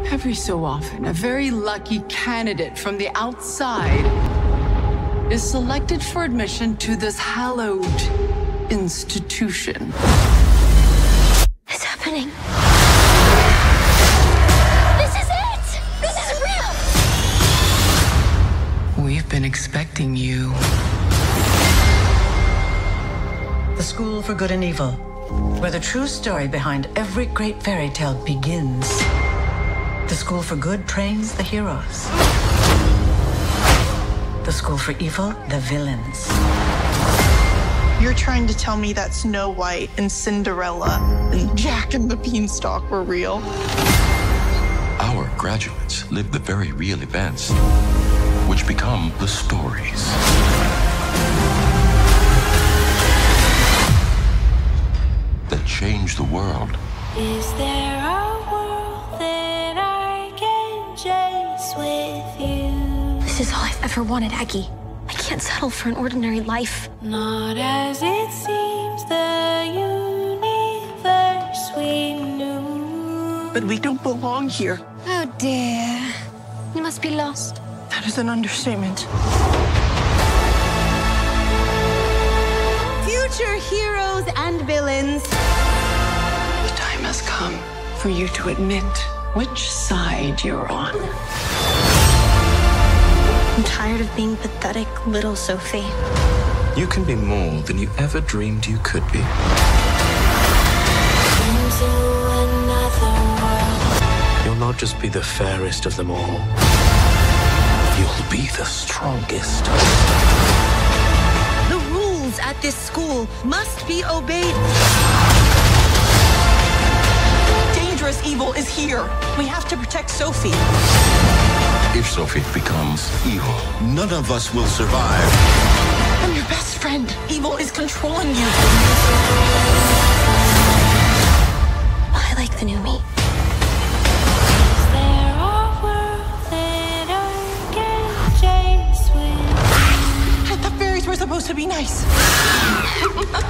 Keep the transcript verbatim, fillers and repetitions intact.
Every so often, a very lucky candidate from the outside is selected for admission to this hallowed institution. It's happening. This is it! This is real! We've been expecting you. The School for Good and Evil, where the true story behind every great fairy tale begins. The School for Good trains the heroes. The School for Evil, the villains. You're trying to tell me that Snow White and Cinderella and Jack and the Beanstalk were real? Our graduates live the very real events, which become the stories. That change the world. Is there a world that I can chase with you? This is all I've ever wanted, Aggie. I can't settle for an ordinary life. Not as it seems, the universe we knew. But we don't belong here. Oh dear. You must be lost. That is an understatement. Future heroes and villains. The time has come for you to admit which side you're on. I'm tired of being pathetic little Sophie. You can be more than you ever dreamed you could be. Into another world. You'll not just be the fairest of them all. You'll be the strongest. The rules at this school must be obeyed. Dangerous evil is here. We have to protect Sophie. If Sophie becomes evil, None of us will survive. I'm your best friend. Evil is controlling you. I like the new me. Is there a world that I can chase with you? I thought fairies were supposed to be nice.